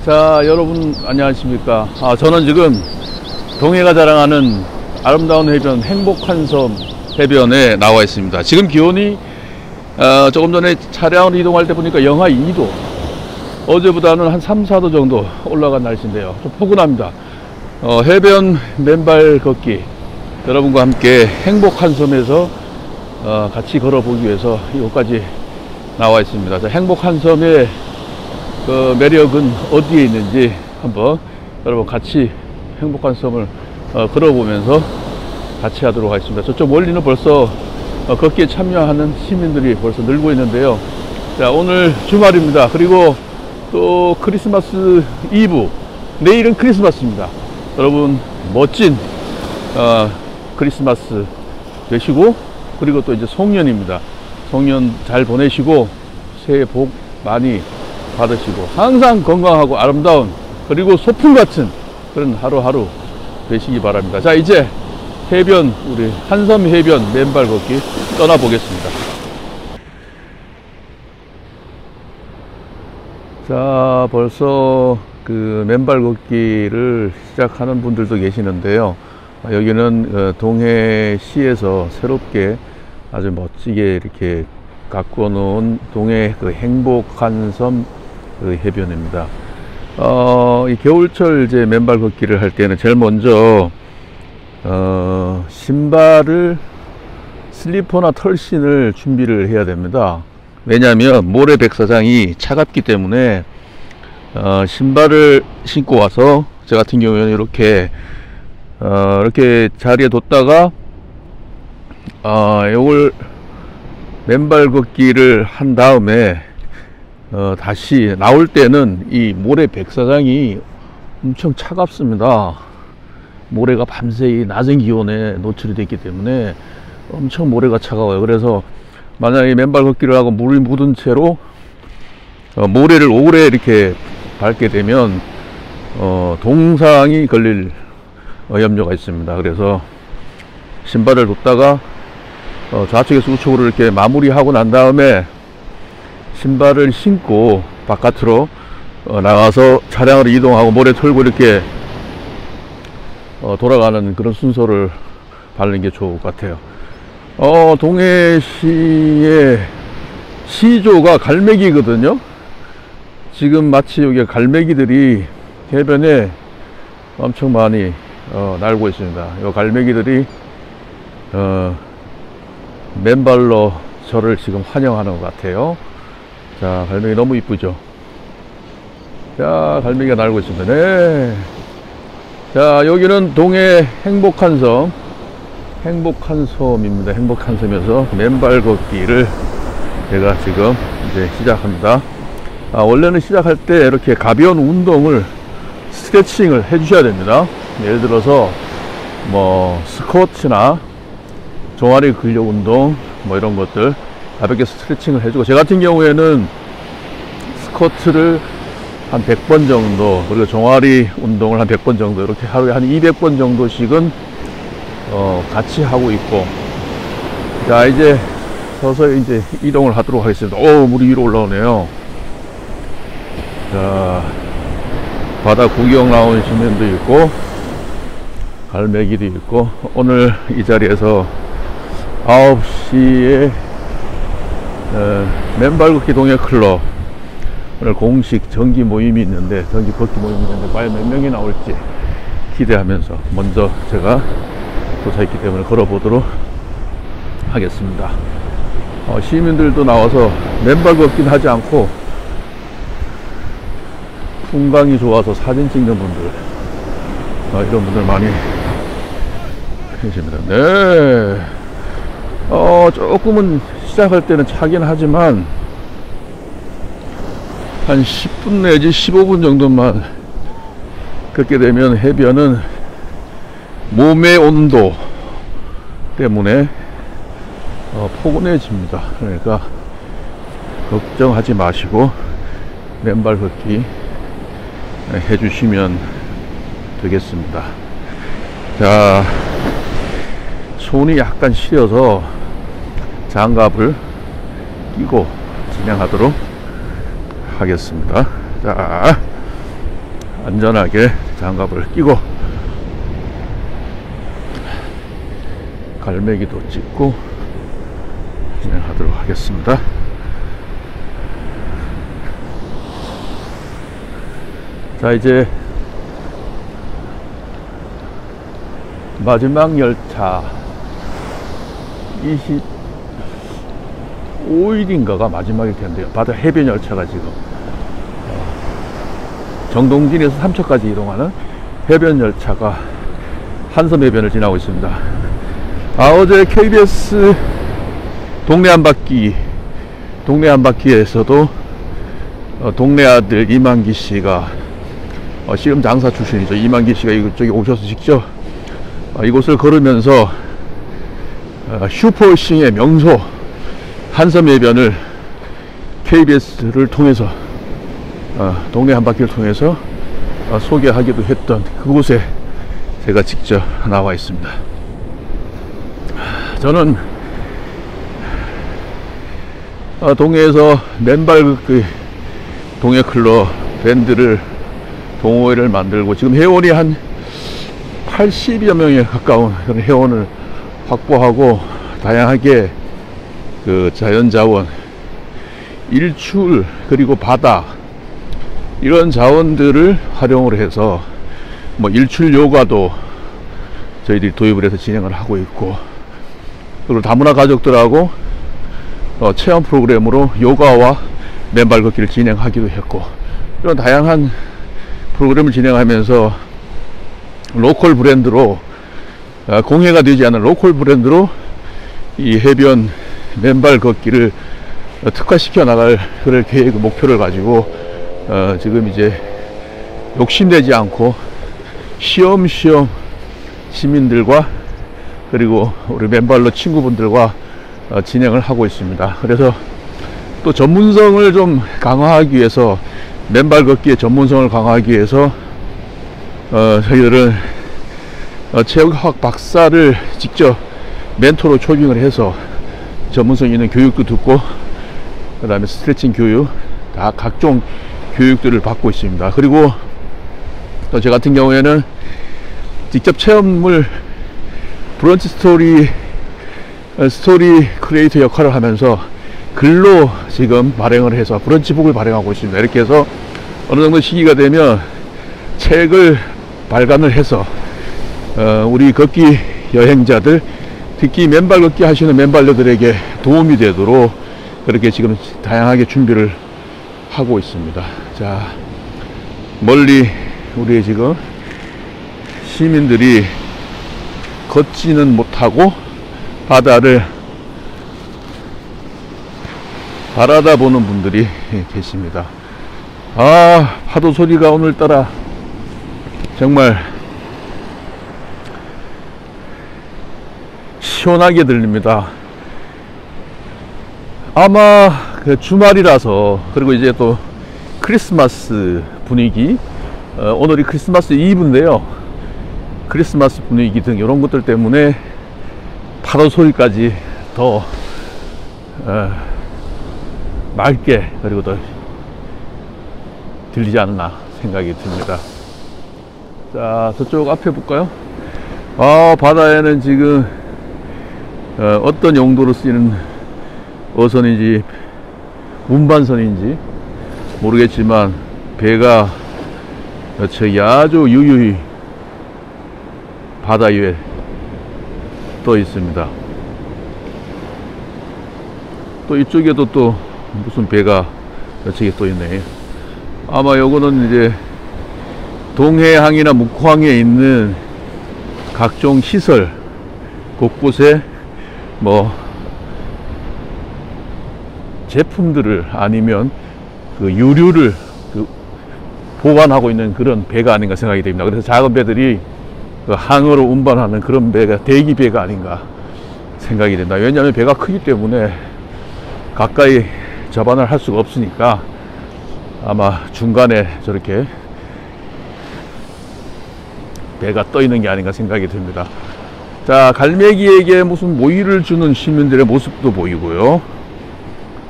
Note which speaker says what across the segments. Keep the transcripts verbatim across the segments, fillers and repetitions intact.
Speaker 1: 자, 여러분 안녕하십니까. 아, 저는 지금 동해가 자랑하는 아름다운 해변 행복한섬 해변에 나와 있습니다. 지금 기온이 어, 조금 전에 차량으로 이동할 때 보니까 영하 이 도, 어제보다는 한 삼, 사 도 정도 올라간 날씨인데요. 좀 포근합니다. 어, 해변 맨발 걷기 여러분과 함께 행복한섬에서 어, 같이 걸어보기 위해서 이곳까지 나와 있습니다. 자, 행복한섬의 그 매력은 어디에 있는지 한번 여러분 같이 행복한섬을 어, 걸어보면서 같이 하도록 하겠습니다. 저쪽 멀리는 벌써 어, 걷기에 참여하는 시민들이 벌써 늘고 있는데요. 자, 오늘 주말입니다. 그리고 또 크리스마스 이브, 내일은 크리스마스입니다. 여러분 멋진 어, 크리스마스 되시고, 그리고 또 이제 송년입니다. 송년 잘 보내시고 새해 복 많이 받으시고 항상 건강하고 아름다운, 그리고 소풍 같은 그런 하루하루 되시기 바랍니다. 자, 이제 해변, 우리 한섬 해변 맨발 걷기 떠나보겠습니다. 자, 벌써 그 맨발 걷기를 시작하는 분들도 계시는데요. 여기는 동해시에서 새롭게 아주 멋지게 이렇게 가꾸어 놓은 동해 그 행복한섬 그 해변입니다. 어, 이 겨울철 이제 맨발 걷기를 할 때는 제일 먼저 어, 신발을 슬리퍼나 털신을 준비를 해야 됩니다. 왜냐하면 모래 백사장이 차갑기 때문에 어, 신발을 신고 와서 저 같은 경우에는 이렇게 어, 이렇게 자리에 뒀다가 어, 요걸 맨발 걷기를 한 다음에 어, 다시 나올 때는 이 모래 백사장이 엄청 차갑습니다. 모래가 밤새 이 낮은 기온에 노출이 됐기 때문에 엄청 모래가 차가워요. 그래서 만약에 맨발 걷기를 하고 물이 묻은 채로 어, 모래를 오래 이렇게 밟게 되면 어, 동상이 걸릴 어, 염려가 있습니다. 그래서 신발을 뒀다가 어, 좌측에서 우측으로 이렇게 마무리하고 난 다음에 신발을 신고 바깥으로 어, 나가서 차량으로 이동하고 모래 털고 이렇게 어, 돌아가는 그런 순서를 밟는 게 좋을 것 같아요. 어, 동해시의 시조가 갈매기거든요. 지금 마치 여기 갈매기들이 해변에 엄청 많이 어, 날고 있습니다. 이 갈매기들이 어, 맨발로 저를 지금 환영하는 것 같아요. 자, 갈매기 너무 이쁘죠? 자, 갈매기가 날고 있습니다. 네. 자, 여기는 동해 행복한섬, 행복한섬입니다. 행복한섬에서 맨발 걷기를 제가 지금 이제 시작합니다. 아, 원래는 시작할 때 이렇게 가벼운 운동을, 스트레칭을 해 주셔야 됩니다. 예를 들어서 뭐 스쿼트나 종아리 근력 운동 뭐 이런 것들 가볍게 스트레칭을 해주고, 제 같은 경우에는 스쿼트를 한 백 번 정도, 그리고 종아리 운동을 한 백 번 정도, 이렇게 하루에 한 이백 번 정도씩은 어, 같이 하고 있고. 자, 이제 서서히 이제 이동을 하도록 하겠습니다. 오, 물이 위로 올라오네요. 자, 바다 구경 나온 시민도 있고 갈매기도 있고, 오늘 이 자리에서 아홉 시에 어, 맨발 걷기 동해 클럽 오늘 공식 정기 모임이 있는데, 정기 걷기 모임이 있는데 과연 몇 명이 나올지 기대하면서 먼저 제가 도착했기 때문에 걸어보도록 하겠습니다. 어, 시민들도 나와서 맨발 걷기는 하지 않고 풍광이 좋아서 사진 찍는 분들, 어, 이런 분들 많이 계십니다. 네. 어, 조금은 시작할 때는 차긴 하지만 한 십 분 내지 십오 분 정도만 걷게 되면 해변은 몸의 온도 때문에 어, 포근해집니다. 그러니까 걱정하지 마시고 맨발 걷기 해주시면 되겠습니다. 자, 손이 약간 시려서 장갑을 끼고 진행하도록 하겠습니다. 자, 안전하게 장갑을 끼고 갈매기도 찍고 진행하도록 하겠습니다. 자, 이제 마지막 열차 이십오 일인가가 마지막일 텐데요. 바다 해변 열차가 지금 정동진에서 삼척까지 이동하는 해변 열차가 한섬 해변을 지나고 있습니다. 아, 어제 케이비에스 동네 한 바퀴 동네 한 바퀴에서도 어, 동네 아들 이만기 씨가 어, 씨름 장사 출신이죠. 이만기 씨가 이쪽에 오셔서 직접 어, 이곳을 걸으면서 어, 슈퍼싱의 명소 한섬 해변을 케이비에스를 통해서 어, 동네 한 바퀴를 통해서 어, 소개하기도 했던 그곳에 제가 직접 나와 있습니다. 저는 어, 동해에서 맨발 그 동해 클럽 밴드를 동호회를 만들고 지금 회원이 한 팔십여 명에 가까운 그런 회원을 확보하고 다양하게 그 자연자원, 일출 그리고 바다 이런 자원들을 활용을 해서 뭐 일출 요가도 저희들이 도입을 해서 진행을 하고 있고, 그리고 다문화 가족들하고 어, 체험 프로그램으로 요가와 맨발 걷기를 진행하기도 했고, 이런 다양한 프로그램을 진행하면서 로컬 브랜드로 어, 공해가 되지 않은 로컬 브랜드로 이 해변 맨발 걷기를 어, 특화시켜 나갈 그럴 계획 목표를 가지고 어, 지금 이제 욕심내지 않고 시험시험 시민들과 그리고 우리 맨발로 친구분들과 어, 진행을 하고 있습니다. 그래서 또 전문성을 좀 강화하기 위해서, 맨발 걷기의 전문성을 강화하기 위해서 어, 저희들은 어, 체육학 박사를 직접 멘토로 초빙을 해서 전문성 있는 교육도 듣고, 그 다음에 스트레칭 교육, 다 각종 교육들을 받고 있습니다. 그리고 또 저 같은 경우에는 직접 체험을 브런치 스토리 스토리 크리에이터 역할을 하면서 글로 지금 발행을 해서 브런치북을 발행하고 있습니다. 이렇게 해서 어느 정도 시기가 되면 책을 발간을 해서 어, 우리 걷기 여행자들, 특히 맨발 걷기 하시는 맨발녀들에게 도움이 되도록 그렇게 지금 다양하게 준비를 하고 있습니다. 자, 멀리 우리 지금 시민들이 걷지는 못하고 바다를 바라다 보는 분들이 계십니다. 아, 파도 소리가 오늘따라 정말 시원하게 들립니다. 아마 그 주말이라서, 그리고 이제 또 크리스마스 분위기, 어, 오늘이 크리스마스 이브인데요. 크리스마스 분위기 등 이런 것들 때문에 파도 소리까지 더 어, 맑게, 그리고 더 들리지 않나 생각이 듭니다. 자, 저쪽 앞에 볼까요? 아, 바다에는 지금 어, 어떤 용도로 쓰이는 어선인지 운반선인지 모르겠지만 배가 저기 아주 유유히 바다 위에 떠 있습니다. 또 이쪽에도 또 무슨 배가 저쪽에 떠 있네. 아마 요거는 이제 동해항이나 묵호항에 있는 각종 시설 곳곳에 뭐 제품들을, 아니면 그 유류를 그 보관하고 있는 그런 배가 아닌가 생각이 됩니다. 그래서 작은 배들이 그 항으로 운반하는 그런 배가 대기 배가 아닌가 생각이 된다. 왜냐하면 배가 크기 때문에 가까이 접안을 할 수가 없으니까 아마 중간에 저렇게 배가 떠 있는 게 아닌가 생각이 듭니다. 자, 갈매기에게 무슨 모이를 주는 시민들의 모습도 보이고요.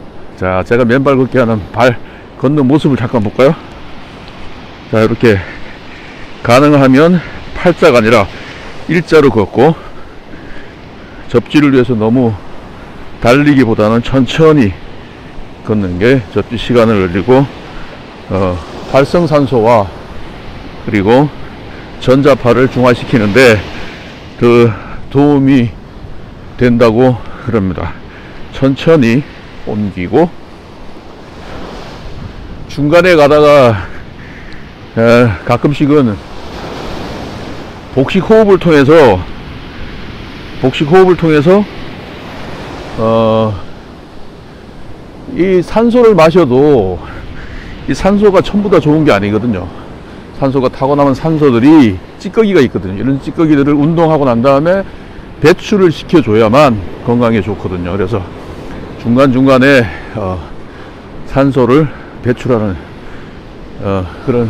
Speaker 1: 자, 제가 맨발 걷기 하는 발 걷는 모습을 잠깐 볼까요? 자, 이렇게 가능하면 팔자가 아니라 일자로 걷고, 접지를 위해서 너무 달리기보다는 천천히 걷는 게 접지 시간을 늘리고 어, 활성산소와 그리고 전자파를 중화시키는데 그 도움이 된다고 그럽니다. 천천히 옮기고, 중간에 가다가 에, 가끔씩은 복식 호흡을 통해서 복식 호흡을 통해서 어, 이 산소를 마셔도 이 산소가 전부 다 좋은 게 아니거든요. 산소가 타고 남은 산소들이 찌꺼기가 있거든요. 이런 찌꺼기들을 운동하고 난 다음에 배출을 시켜줘야만 건강에 좋거든요. 그래서 중간중간에 어, 산소를 배출하는 어, 그런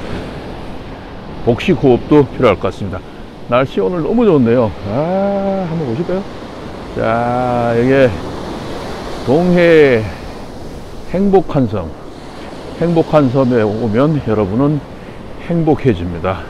Speaker 1: 복식 호흡도 필요할 것 같습니다. 날씨 오늘 너무 좋네요. 아, 한번 보실까요? 자, 여기 동해 행복한 섬, 행복한 섬에 오면 여러분은 행복해집니다.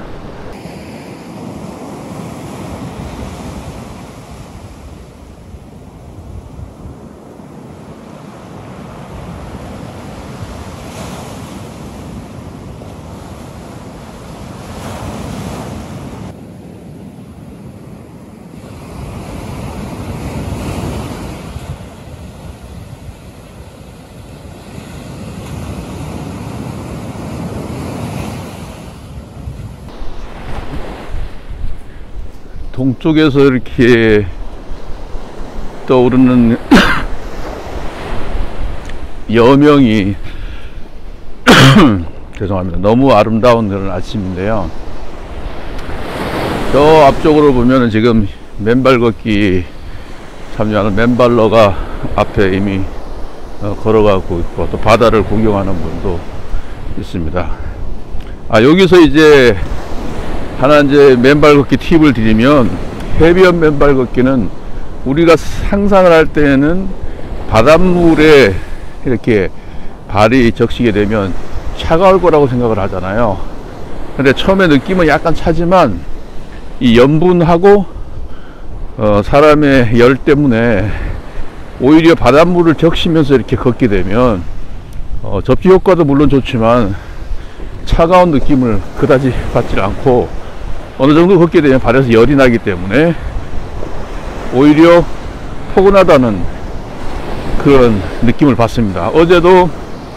Speaker 1: 동쪽에서 이렇게 떠오르는 여명이 죄송합니다. 너무 아름다운 그런 아침인데요. 저 앞쪽으로 보면은 지금 맨발 걷기 참여하는 맨발러가 앞에 이미 어, 걸어가고 있고, 또 바다를 구경하는 분도 있습니다. 아, 여기서 이제 하나 이제 맨발 걷기 팁을 드리면, 해변 맨발 걷기는 우리가 상상을 할 때는 바닷물에 이렇게 발이 적시게 되면 차가울 거라고 생각을 하잖아요. 근데 처음에 느낌은 약간 차지만 이 염분하고 어, 사람의 열 때문에 오히려 바닷물을 적시면서 이렇게 걷게 되면 어, 접지 효과도 물론 좋지만 차가운 느낌을 그다지 받지 않고, 어느 정도 걷게 되면 발에서 열이 나기 때문에 오히려 포근하다는 그런 느낌을 받습니다. 어제도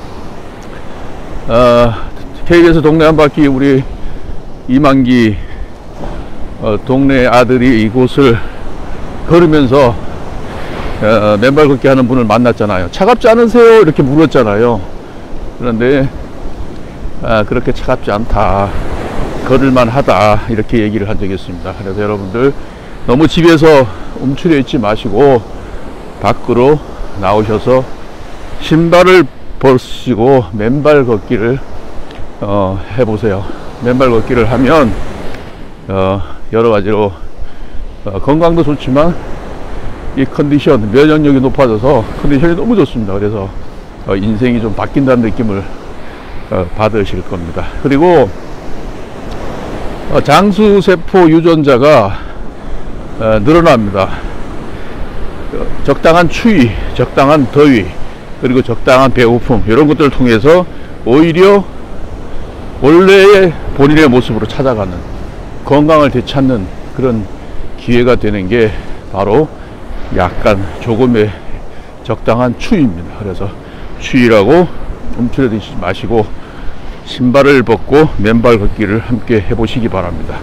Speaker 1: 어, 케이비에스 동네 한 바퀴 우리 이만기 어, 동네 아들이 이곳을 걸으면서 어, 맨발 걷기 하는 분을 만났잖아요. 차갑지 않으세요? 이렇게 물었잖아요. 그런데 아, 그렇게 차갑지 않다, 걸을만 하다, 이렇게 얘기를 한 적이 있습니다. 그래서 여러분들 너무 집에서 움츠려 있지 마시고 밖으로 나오셔서 신발을 벗으시고 맨발 걷기를 어, 해보세요. 맨발 걷기를 하면 어, 여러 가지로 어, 건강도 좋지만 이 컨디션, 면역력이 높아져서 컨디션이 너무 좋습니다. 그래서 어, 인생이 좀 바뀐다는 느낌을 어, 받으실 겁니다. 그리고 어, 장수세포 유전자가 어, 늘어납니다. 어, 적당한 추위, 적당한 더위, 그리고 적당한 배고픔, 이런 것들을 통해서 오히려 원래의 본인의 모습으로 찾아가는, 건강을 되찾는 그런 기회가 되는 게 바로 약간 조금의 적당한 추위입니다. 그래서 추위라고 움츠러들지 마시고 신발을 벗고 맨발 걷기를 함께 해보시기 바랍니다.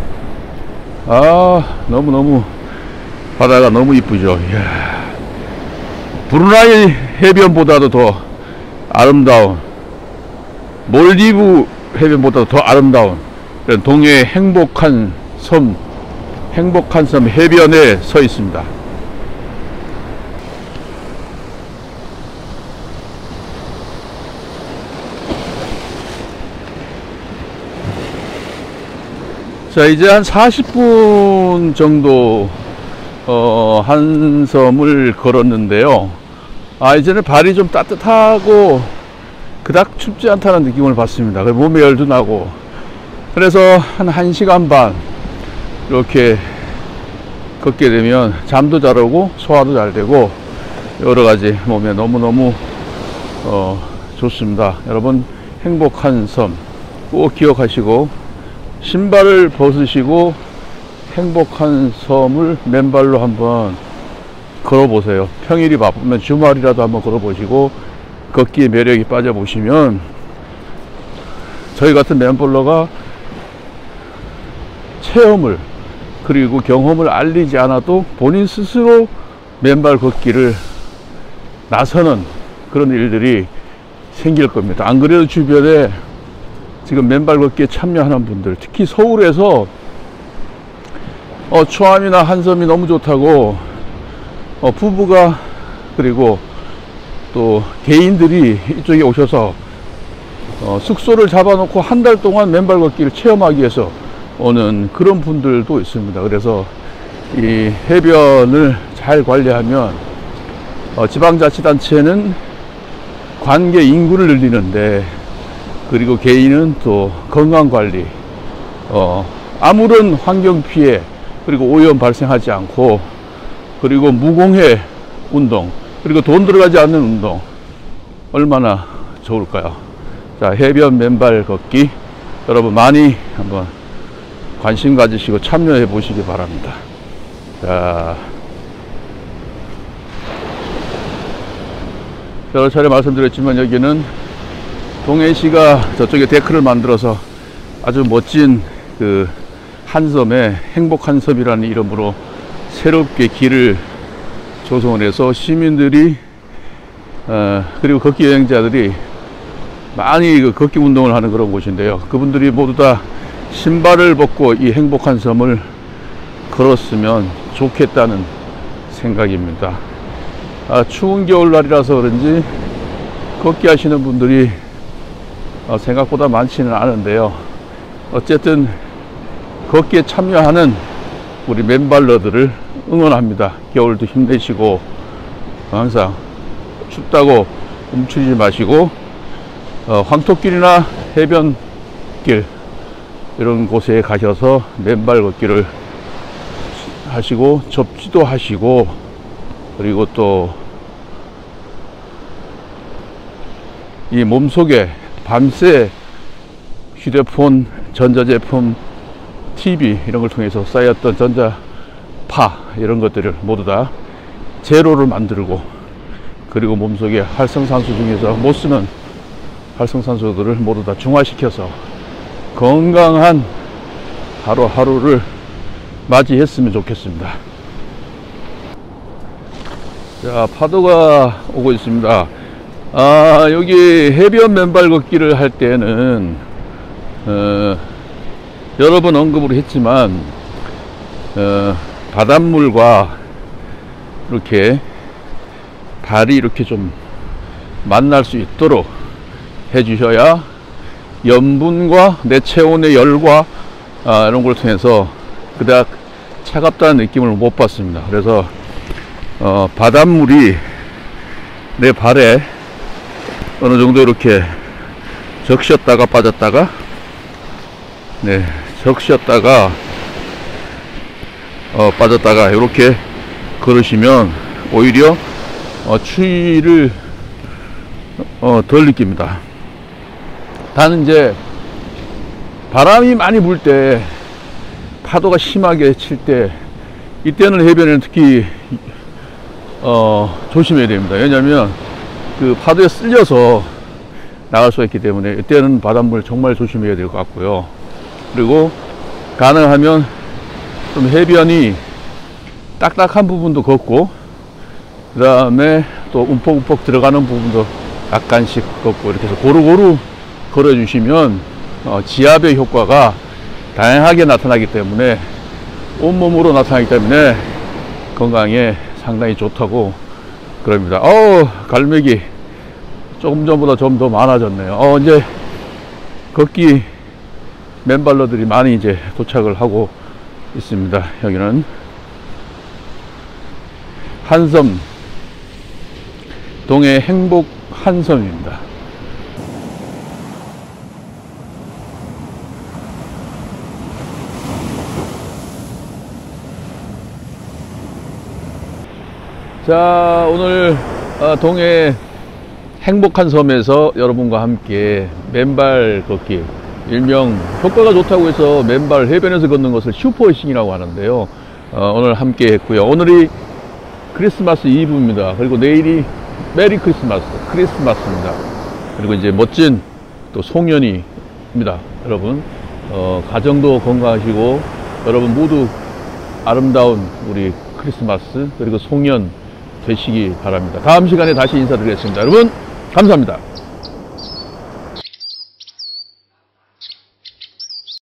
Speaker 1: 아, 너무너무 바다가 너무 이쁘죠. 이야, 브루나이 해변보다도 더 아름다운, 몰디브 해변보다도 더 아름다운 이런 동해의 행복한 섬, 행복한 섬 해변에 서 있습니다. 자, 이제 한 사십 분 정도 어, 한 섬을 걸었는데요. 아, 이제는 발이 좀 따뜻하고 그닥 춥지 않다는 느낌을 받습니다. 몸에 열도 나고 그래서 한 1시간 반 이렇게 걷게 되면 잠도 잘 오고 소화도 잘 되고 여러가지 몸에 너무너무 어, 좋습니다. 여러분, 행복한 섬 꼭 기억하시고 신발을 벗으시고 행복한 섬을 맨발로 한번 걸어보세요. 평일이 바쁘면 주말이라도 한번 걸어보시고 걷기의 매력에 빠져보시면 저희 같은 맨발러가 체험을 그리고 경험을 알리지 않아도 본인 스스로 맨발 걷기를 나서는 그런 일들이 생길 겁니다. 안 그래도 주변에 지금 맨발 걷기에 참여하는 분들, 특히 서울에서 어, 추암이나 한섬이 너무 좋다고 어, 부부가 그리고 또 개인들이 이쪽에 오셔서 어, 숙소를 잡아놓고 한 달 동안 맨발 걷기를 체험하기 위해서 오는 그런 분들도 있습니다. 그래서 이 해변을 잘 관리하면 어, 지방자치단체는 관계 인구를 늘리는데 그리고 개인은 또 건강관리, 어, 아무런 환경피해 그리고 오염 발생하지 않고 그리고 무공해 운동 그리고 돈 들어가지 않는 운동 얼마나 좋을까요? 자, 해변 맨발 걷기 여러분 많이 한번 관심 가지시고 참여해 보시기 바랍니다. 자, 여러 차례 말씀드렸지만 여기는 동해시가 저쪽에 데크를 만들어서 아주 멋진 그 한섬에 행복한 섬이라는 이름으로 새롭게 길을 조성해서 시민들이 어, 그리고 걷기 여행자들이 많이 그 걷기 운동을 하는 그런 곳인데요. 그분들이 모두 다 신발을 벗고 이 행복한 섬을 걸었으면 좋겠다는 생각입니다. 아, 추운 겨울날이라서 그런지 걷기 하시는 분들이 어, 생각보다 많지는 않은데요. 어쨌든 걷기에 참여하는 우리 맨발러들을 응원합니다. 겨울도 힘내시고 항상 춥다고 움츠리지 마시고 어, 황토길이나 해변길 이런 곳에 가셔서 맨발 걷기를 하시고 접지도 하시고 그리고 또 이 몸속에 밤새 휴대폰, 전자제품, 티비 이런 걸 통해서 쌓였던 전자파 이런 것들을 모두 다 제로를 만들고 그리고 몸속에 활성산소 중에서 못 쓰는 활성산소들을 모두 다 중화시켜서 건강한 하루하루를 맞이했으면 좋겠습니다. 자, 파도가 오고 있습니다. 아, 여기 해변 맨발 걷기를 할 때는 어, 여러 번 언급을 했지만 어, 바닷물과 이렇게 발이 이렇게 좀 만날 수 있도록 해주셔야 염분과 내 체온의 열과 아, 이런 걸 통해서 그닥 차갑다는 느낌을 못 받습니다. 그래서 어, 바닷물이 내 발에 어느 정도 이렇게 적셨다가 빠졌다가 네, 적셨다가 어, 빠졌다가 이렇게 걸으시면 오히려 어, 추위를 어, 덜 느낍니다. 단 이제 바람이 많이 불 때 파도가 심하게 칠 때 이때는 해변에는 특히 어, 조심해야 됩니다. 왜냐하면 그 파도에 쓸려서 나갈 수가 있기 때문에 이때는 바닷물 정말 조심해야 될 것 같고요. 그리고 가능하면 좀 해변이 딱딱한 부분도 걷고 그 다음에 또 움푹움푹 들어가는 부분도 약간씩 걷고 이렇게 해서 고루고루 걸어 주시면 어, 지압의 효과가 다양하게 나타나기 때문에 온몸으로 나타나기 때문에 건강에 상당히 좋다고 그럽니다. 어우, 갈매기 조금 전보다 좀 더 많아졌네요. 어, 이제 걷기 맨발러들이 많이 이제 도착을 하고 있습니다. 여기는 한섬, 동해 행복 한섬입니다. 자, 오늘 어, 동해 행복한 섬에서 여러분과 함께 맨발 걷기, 일명 효과가 좋다고 해서 맨발 해변에서 걷는 것을 슈퍼워싱이라고 하는데요. 어, 오늘 함께 했고요. 오늘이 크리스마스 이브입니다. 그리고 내일이 메리 크리스마스, 크리스마스입니다. 그리고 이제 멋진 또 송년회입니다. 여러분, 어, 가정도 건강하시고 여러분 모두 아름다운 우리 크리스마스 그리고 송년 되시기 바랍니다. 다음 시간에 다시 인사드리겠습니다. 여러분 감사합니다.